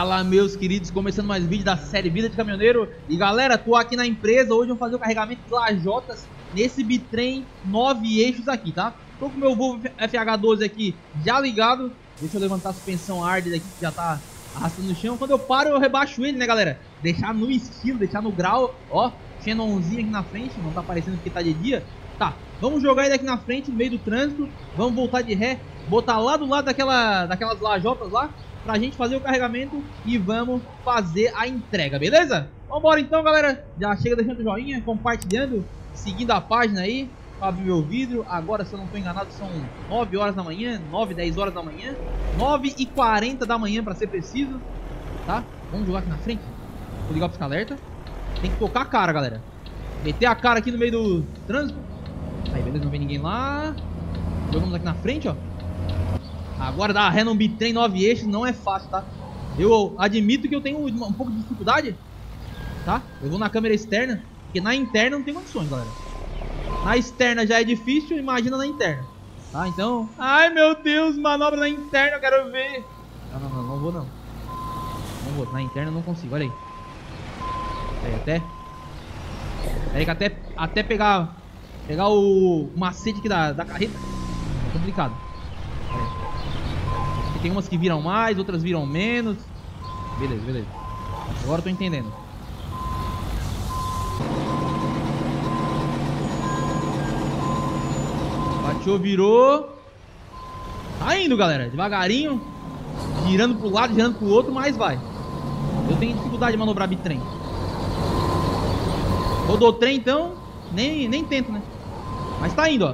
Fala, meus queridos, começando mais um vídeo da série Vida de Caminhoneiro. E galera, tô aqui na empresa, hoje vamos fazer o carregamento de lajotas nesse bitrem 9 eixos aqui, tá? Tô com o meu Volvo FH12 aqui já ligado. Deixa eu levantar a suspensão hard aqui que já tá arrastando no chão. Quando eu paro eu rebaixo ele, né galera? Deixar no estilo, deixar no grau, ó. Xenonzinho aqui na frente, não tá aparecendo porque tá de dia. Tá, vamos jogar ele aqui na frente, no meio do trânsito. Vamos voltar de ré, botar lá do lado daquelas lajotas lá, pra gente fazer o carregamento e vamos fazer a entrega, beleza? Vambora então, galera. Já chega deixando o joinha, compartilhando, seguindo a página aí, pra abrir meu vidro. Agora, se eu não tô enganado, são 9 horas da manhã, 9, 10 horas da manhã, 9h40 da manhã pra ser preciso, tá? Vamos jogar aqui na frente. Vou ligar o pisca-alerta. Tem que tocar a cara, galera. Meter a cara aqui no meio do trânsito. Aí, beleza, não vem ninguém lá. Jogamos aqui na frente, ó. Agora dar ré num bitrem 9 eixos não é fácil, tá? Eu admito que eu tenho um pouco de dificuldade, tá? Eu vou na câmera externa, porque na interna não tem condições, galera. Na externa já é difícil, imagina na interna, tá? Então... Ai, meu Deus, manobra na interna, eu quero ver. Não vou não. Não vou, na interna eu não consigo, olha aí. Peraí que até pegar o macete aqui da carreta é complicado. Tem umas que viram mais, outras viram menos. Beleza. Agora eu tô entendendo. Bateou, virou. Tá indo, galera. Devagarinho. Girando pro lado, girando pro outro, mas vai. Eu tenho dificuldade de manobrar bitrem. Rodou trem, então nem tento, né? Mas tá indo, ó.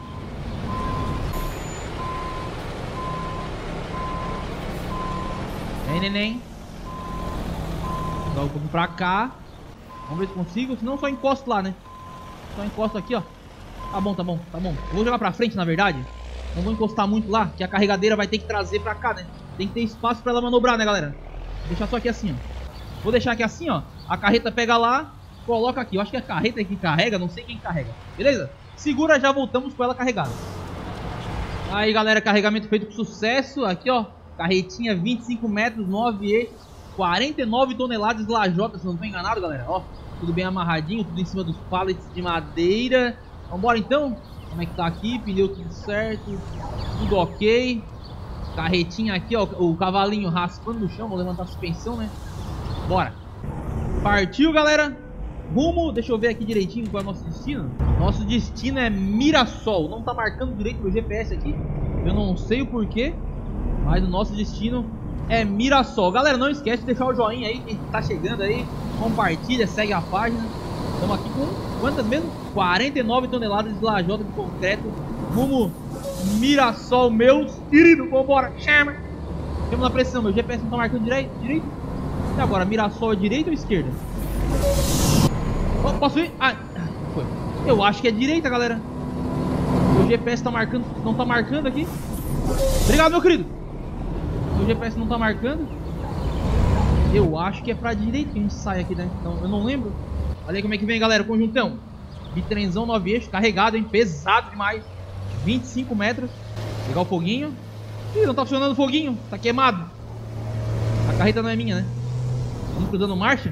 Vem, neném. Joga um pouco pra cá. Vamos ver se consigo. Senão só encosto lá, né? Só encosto aqui, ó. Tá bom. Eu vou jogar pra frente, na verdade. Não vou encostar muito lá, que a carregadeira vai ter que trazer pra cá, né? Tem que ter espaço pra ela manobrar, né, galera? Vou deixar só aqui assim, ó. Vou deixar aqui assim, ó. A carreta pega lá, coloca aqui. Eu acho que é a carreta que carrega, não sei quem carrega. Beleza? Segura, já voltamos com ela carregada. Aí, galera, carregamento feito com sucesso. Aqui, ó. Carretinha 25 metros, 9 eixos, 49 toneladas de lajota, se não estou enganado, galera. Ó, tudo bem amarradinho, tudo em cima dos pallets de madeira. Vambora então? Como é que tá aqui? Pneu tudo certo, tudo ok. Carretinha aqui, ó, o cavalinho raspando no chão. Vou levantar a suspensão, né? Bora. Partiu, galera. Rumo, deixa eu ver aqui direitinho qual é o nosso destino. Nosso destino é Mirassol. Não tá marcando direito meu GPS aqui. Eu não sei o porquê, mas o nosso destino é Mirassol. Galera, não esquece de deixar o joinha aí, quem tá chegando aí. Compartilha, segue a página. Estamos aqui com quantas mesmo? 49 toneladas de lajota de concreto. Rumo Mirassol, meus queridos. Vambora, chama. Temos na precisão, meu GPS não tá marcando direito? E agora, Mirassol é direita ou esquerda? Oh, posso ir? Ah, foi. Eu acho que é direita, galera. O GPS tá marcando, não tá marcando aqui. Obrigado, meu querido. O GPS não tá marcando. Eu acho que é pra direita que a gente sai aqui, né? Então, eu não lembro. Olha aí como é que vem, galera. Conjuntão. Bitrenzão 9 eixos. Carregado, hein? Pesado demais. 25 metros. Pegar o foguinho. Ih, não tá funcionando o foguinho. Tá queimado. A carreta não é minha, né? Vamos cruzando marcha.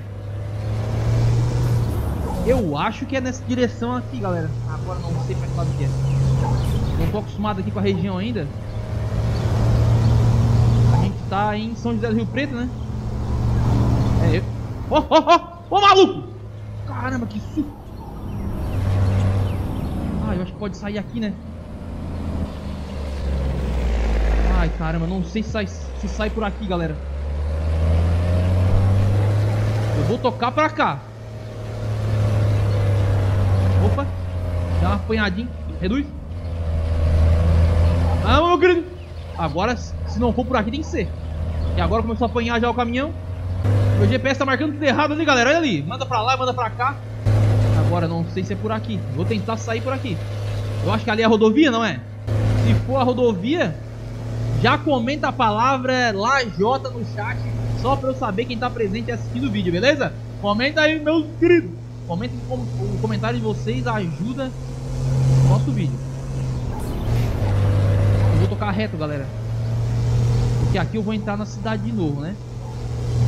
Eu acho que é nessa direção aqui, galera. Agora não sei pra que lado que é. Não tô acostumado aqui com a região ainda. Tá em São José do Rio Preto, né? É eu. Ó, maluco! Caramba, que susto! Ah, eu acho que pode sair aqui, né? Ai, caramba, não sei se sai por aqui, galera. Eu vou tocar pra cá. Opa! Dá uma apanhadinha. Reduz. Ah, meu querido! Agora, se não for por aqui, tem que ser. E agora começou a apanhar já o caminhão. Meu GPS tá marcando tudo errado ali, galera. Olha ali. Manda pra lá, manda pra cá. Agora, não sei se é por aqui. Vou tentar sair por aqui. Eu acho que ali é a rodovia, não é? Se for a rodovia, já comenta a palavra lajota no chat. Só pra eu saber quem tá presente assistindo o vídeo, beleza? Comenta aí, meus queridos. Comenta o comentário de vocês. Ajuda o nosso vídeo. Vou tocar reto, galera, porque aqui eu vou entrar na cidade de novo, né?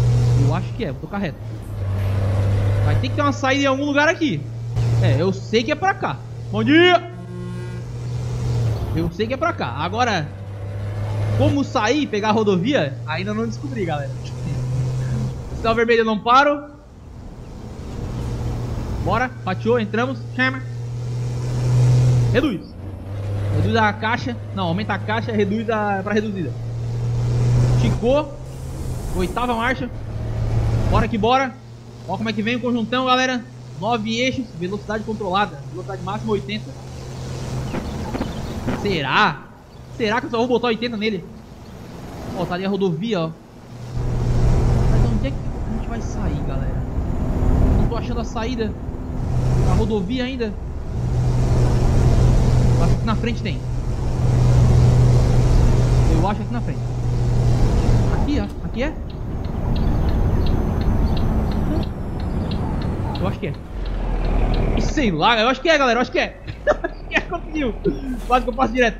acho que é, vou tocar reto. Vai ter que ter uma saída em algum lugar aqui. É, eu sei que é pra cá. Bom dia! Eu sei que é pra cá. Agora, como sair e pegar a rodovia, ainda não descobri, galera. Sinal vermelho, eu não paro. Bora, fatiou, entramos. Chama. Reduz. Reduz a caixa. Não, aumenta a caixa, reduz pra reduzida. Esticou. Oitava marcha. Bora que bora. Olha como é que vem o conjuntão, galera. 9 eixos, velocidade controlada. Velocidade máxima 80. Será? Será que eu só vou botar 80 nele? Ó, tá ali a rodovia, ó. Mas onde é que a gente vai sair, galera? Não tô achando a saída. A rodovia ainda. Eu acho que aqui na frente tem. Eu acho que aqui na frente. Aqui, ó. Aqui é? Eu acho que é. E sei lá, eu acho que é, galera. Eu acho que é. Acho que é, conseguiu. Quase que eu passo direto.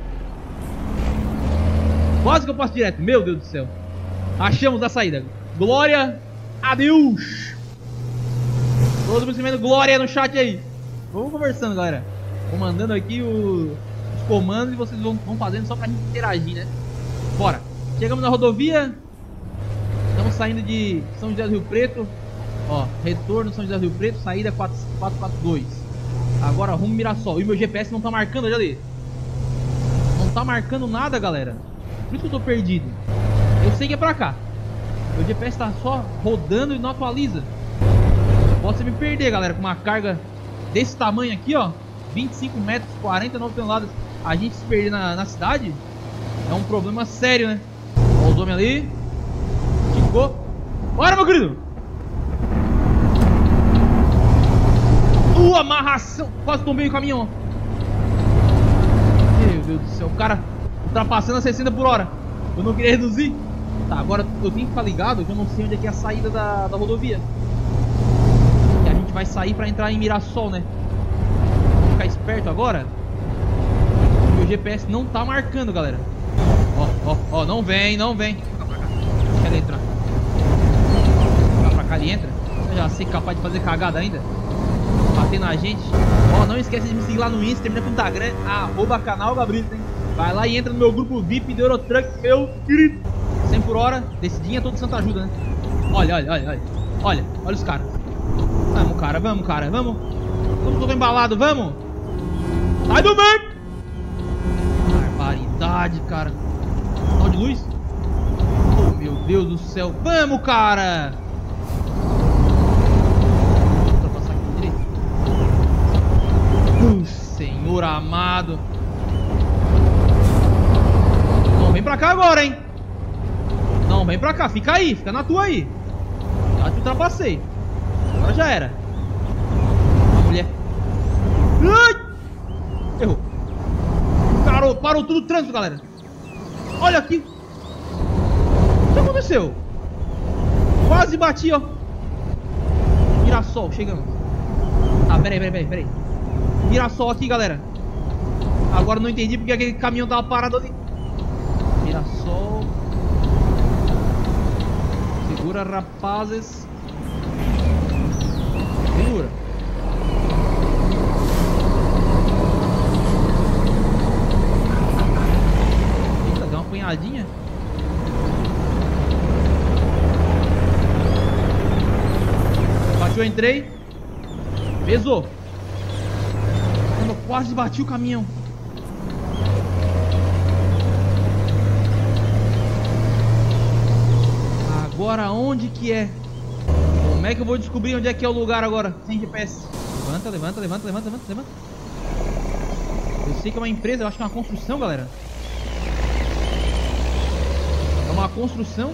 Quase que eu passo direto. Meu Deus do céu. Achamos a saída. Glória a Deus. Todo mundo escrevendo glória no chat aí. Vamos conversando, galera. Vou mandando aqui os comandos e vocês vão fazendo só pra gente interagir, né? Bora. Chegamos na rodovia. Estamos saindo de São José do Rio Preto. Ó, retorno São José do Rio Preto. Saída 442. Agora rumo Mirassol. E o meu GPS não tá marcando, olha ali. Não tá marcando nada, galera. Por isso que eu tô perdido. Eu sei que é pra cá. Meu GPS tá só rodando e não atualiza. Pode me perder, galera, com uma carga desse tamanho aqui, ó. 25 metros, 49 toneladas. A gente se perder na cidade é um problema sério, né? Ó os homens ali. Ficou. Bora, meu querido. Amarração. Quase tombei o caminhão. Meu Deus do céu. O cara ultrapassando a 60 por hora. Eu não queria reduzir. Tá, agora eu tenho que ficar ligado que eu não sei onde é que é a saída da rodovia. Que a gente vai sair pra entrar em Mirassol, né? Vou ficar esperto agora. O GPS não tá marcando, galera. Ó, não vem, não vem. Deixa ele entrar. Vai pra cá, ele entra. Eu já sei capaz de fazer cagada ainda. Bater na gente. Ó, não esquece de me seguir lá no Insta, termina com o Instagram, @canal Gabrito, hein? Vai lá e entra no meu grupo VIP do Eurotruck, meu querido. 100 por hora, descidinha todo Santa Ajuda, né? Olha os caras. Vamos, cara, vamos. Vamos todo embalado, vamos. Sai do meio. Barbaridade, cara. Sinal de luz. Oh, meu Deus do céu. Vamos, cara. Senhor amado. Não vem pra cá agora, hein? Não vem pra cá, fica aí, fica na tua aí. Já te ultrapassei. Agora já era. A mulher. Ai! Errou. Parou tudo o trânsito, galera. Olha aqui. O que aconteceu? Quase bati, ó. Mirassol, chegamos. Tá, peraí. Mirassol aqui, galera. Agora não entendi porque aquele caminhão tava parado ali. Mirassol. Segura, rapazes. Segura. Eita, deu uma apanhadinha. Bateu, entrei. Pesou. Quase bati o caminhão. Agora onde que é? Como é que eu vou descobrir onde é que é o lugar agora? Sem GPS. Levanta. Eu sei que é uma empresa, eu acho que é uma construção, galera. É uma construção.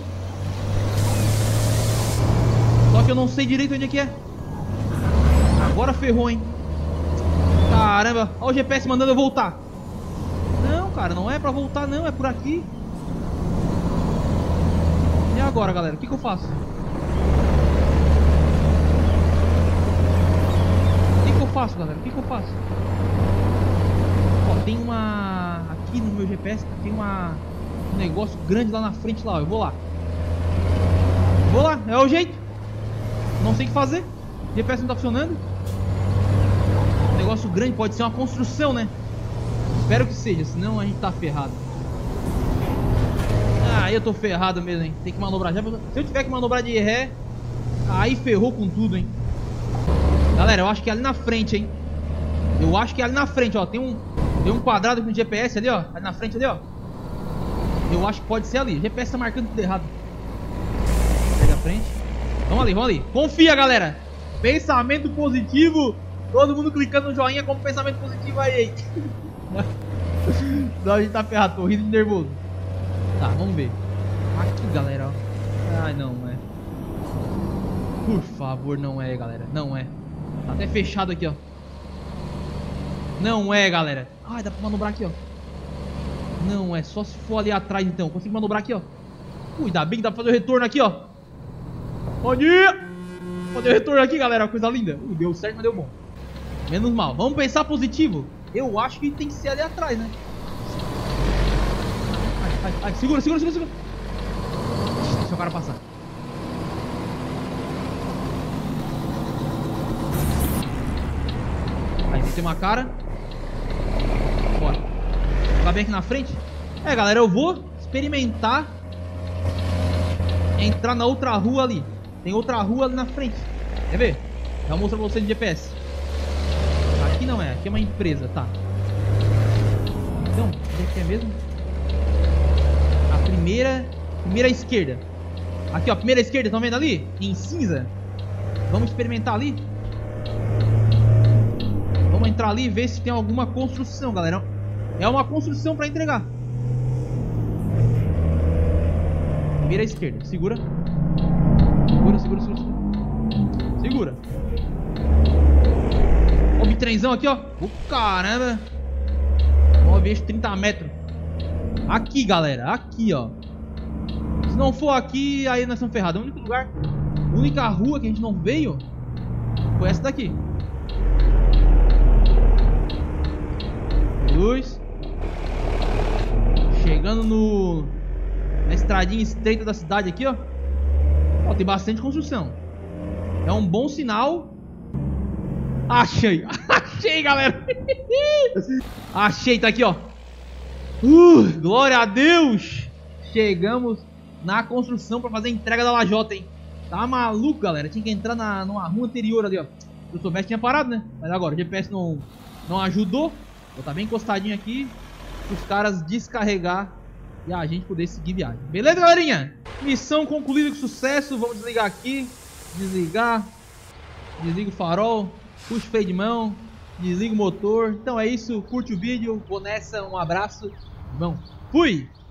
Só que eu não sei direito onde é que é. Agora ferrou, hein? Caramba, olha o GPS mandando eu voltar. Não, cara, não é pra voltar não, é por aqui. E agora, galera, o que eu faço? O que eu faço, galera? O que eu faço? Ó, tem uma... Aqui no meu GPS tem um negócio grande lá na frente lá, ó. Eu vou lá. lá, é o jeito. Não sei o que fazer. O GPS não tá funcionando. Um negócio grande, pode ser uma construção, né? Espero que seja, senão a gente tá ferrado. Aí eu tô ferrado mesmo, hein? Tem que manobrar. Se eu tiver que manobrar de ré, aí ferrou com tudo, hein? Galera, eu acho que é ali na frente, hein? Eu acho que é ali na frente, ó. Tem um quadrado aqui no GPS ali, ó. Ali na frente ali, ó. Eu acho que pode ser ali. O GPS tá marcando tudo errado. Pega a frente. Vamos ali, vamos ali. Confia, galera. Pensamento positivo. Todo mundo clicando no joinha como pensamento positivo aí, hein? Não, a gente tá ferrado. Tô rindo de nervoso. Tá, vamos ver. Aqui, galera, ó. Ai, não é. Por favor, não é, galera. Não é. Tá até fechado aqui, ó. Não é, galera. Ai, dá pra manobrar aqui, ó. Não é, só se for ali atrás, então. Consigo manobrar aqui, ó. Ainda bem que dá pra fazer o retorno aqui, ó. Pode ir. Fazer o retorno aqui, galera. Coisa linda. Deu certo, mas deu bom. Menos mal. Vamos pensar positivo. Eu acho que tem que ser ali atrás, né? Ai, segura. Deixa o cara passar. Aí, meteu uma cara. Bora. Tá bem aqui na frente? É, galera, eu vou experimentar entrar na outra rua ali. Tem outra rua ali na frente. Quer ver? Já mostro pra vocês no GPS. Aqui não é, aqui é uma empresa, tá. Então, onde é que é mesmo? A primeira esquerda. Aqui, ó, primeira esquerda, estão vendo ali? Em cinza. Vamos experimentar ali. Vamos entrar ali e ver se tem alguma construção, galera. É uma construção pra entregar. Primeira esquerda, segura. Segura. Ó, o bitrenzão aqui, ó. Caramba. Ó, vejo 30 metros. Aqui, galera, aqui, ó. Se não for aqui, aí nós estamos ferrados. O único lugar, a única rua que a gente não veio foi essa daqui. Luz. Chegando na estradinha estreita da cidade aqui, ó. Ó, tem bastante construção. É um bom sinal. Achei. Achei, galera. Achei, tá aqui, ó. Glória a Deus. Chegamos na construção pra fazer a entrega da lajota, hein. Tá maluco, galera. Tinha que entrar numa rua anterior ali, ó. Se eu soubesse, tinha parado, né? Mas agora, o GPS não ajudou. Vou estar bem encostadinho aqui para os caras descarregar e a gente poder seguir viagem. Beleza, galerinha? Missão concluída com sucesso. Vamos desligar aqui. Desliga o farol. Puxa o freio de mão. Desliga o motor. Então é isso. Curte o vídeo. Vou nessa. Um abraço. Bom, fui!